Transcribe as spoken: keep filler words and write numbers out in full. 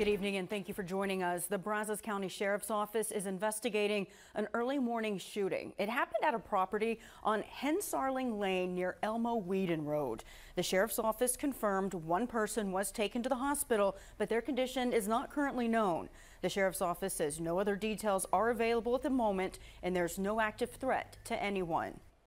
Good evening and thank you for joining us. The Brazos County Sheriff's Office is investigating an early morning shooting. It happened at a property on Hensarling Lane near Elmo Weedon Rd. The Sheriff's Office confirmed one person was taken to the hospital, but their condition is not currently known. The Sheriff's Office says no other details are available at the moment and there's no active threat to anyone.